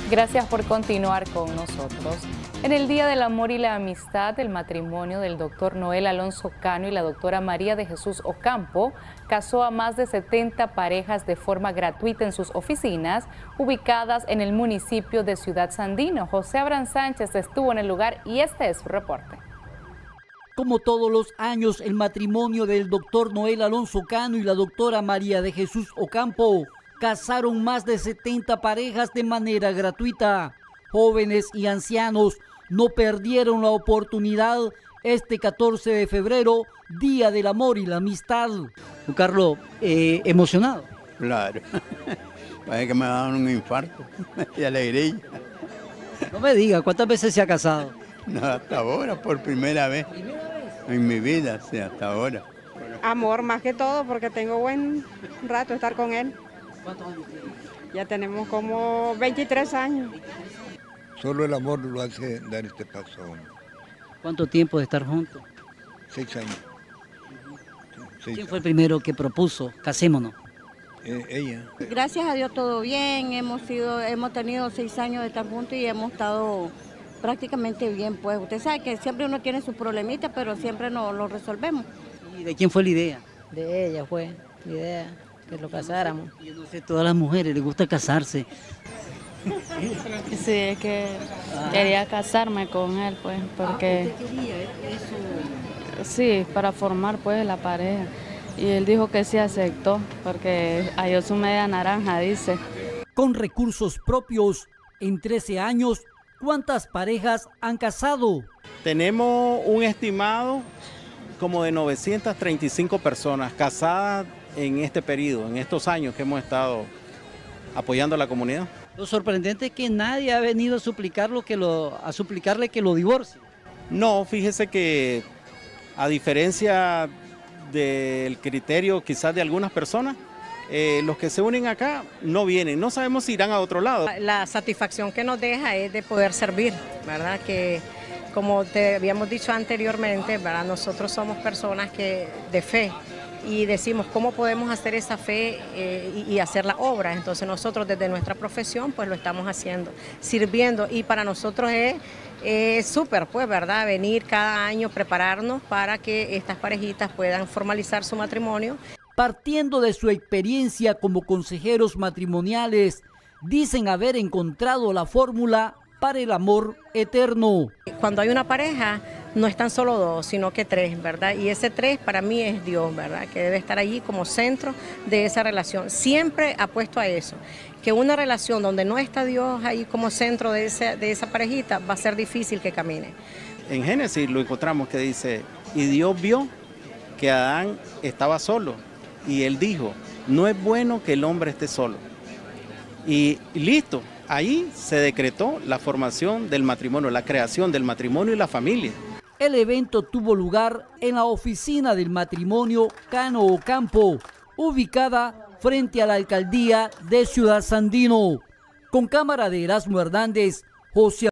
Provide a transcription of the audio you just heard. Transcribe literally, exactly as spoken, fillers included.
Gracias por continuar con nosotros. En el Día del Amor y la Amistad, el matrimonio del doctor Noel Alonso Cano y la doctora María de Jesús Ocampo casó a más de setenta parejas de forma gratuita en sus oficinas, ubicadas en el municipio de Ciudad Sandino. José Abraham Sánchez estuvo en el lugar y este es su reporte. Como todos los años, el matrimonio del doctor Noel Alonso Cano y la doctora María de Jesús Ocampo casaron más de setenta parejas de manera gratuita. Jóvenes y ancianos no perdieron la oportunidad este catorce de febrero, Día del Amor y la Amistad. Carlos, eh, ¿emocionado? Claro, parece que me daban un infarto de alegría. No me diga, ¿cuántas veces se ha casado? No, hasta ahora, por primera vez. ¿Primera vez? En mi vida, sí, hasta ahora. Amor más que todo, porque tengo buen rato de estar con él. ¿Cuántos años tiene? Ya tenemos como veintitrés años. Solo el amor lo hace dar este paso. ¿Cuánto tiempo de estar juntos? Seis años. Seis ¿Quién fue el primero que propuso? Casémonos. Eh, ella. Gracias a Dios todo bien, hemos sido, hemos tenido seis años de estar juntos y hemos estado prácticamente bien, pues. Usted sabe que siempre uno tiene sus problemitas, pero siempre nos lo resolvemos. ¿Y de quién fue la idea? De ella fue la idea, que lo casáramos. Yo no sé, todas las mujeres les gusta casarse. Sí, es que quería casarme con él, pues, porque... ¿Usted quería eso? Sí, para formar, pues, la pareja. Y él dijo que sí aceptó, porque halló su media naranja, dice. Con recursos propios, en trece años, ¿cuántas parejas han casado? Tenemos un estimado como de novecientas treinta y cinco personas casadas en este periodo, en estos años que hemos estado apoyando a la comunidad. Lo sorprendente es que nadie ha venido a suplicarlo que lo, a suplicarle que lo divorcie. No, fíjese que a diferencia del criterio quizás de algunas personas, eh, los que se unen acá no vienen, no sabemos si irán a otro lado. La satisfacción que nos deja es de poder servir, ¿verdad? Que como te habíamos dicho anteriormente, ¿verdad? Nosotros somos personas que de fe y decimos cómo podemos hacer esa fe eh, y, y hacer la obra. Entonces nosotros desde nuestra profesión pues lo estamos haciendo, sirviendo, y para nosotros es eh, súper, pues, ¿verdad? Venir cada año, prepararnos para que estas parejitas puedan formalizar su matrimonio. Partiendo de su experiencia como consejeros matrimoniales, dicen haber encontrado la fórmula para el amor eterno. Cuando hay una pareja, no están solo dos, sino que tres, ¿verdad? Y ese tres para mí es Dios, ¿verdad? Que debe estar allí como centro de esa relación. Siempre apuesto a eso, que una relación donde no está Dios ahí como centro de esa, de esa parejita, va a ser difícil que camine. En Génesis lo encontramos que dice, y Dios vio que Adán estaba solo, y él dijo, no es bueno que el hombre esté solo. Y listo. Ahí se decretó la formación del matrimonio, la creación del matrimonio y la familia. El evento tuvo lugar en la oficina del matrimonio Cano Ocampo, ubicada frente a la alcaldía de Ciudad Sandino. Con cámara de Erasmo Hernández, José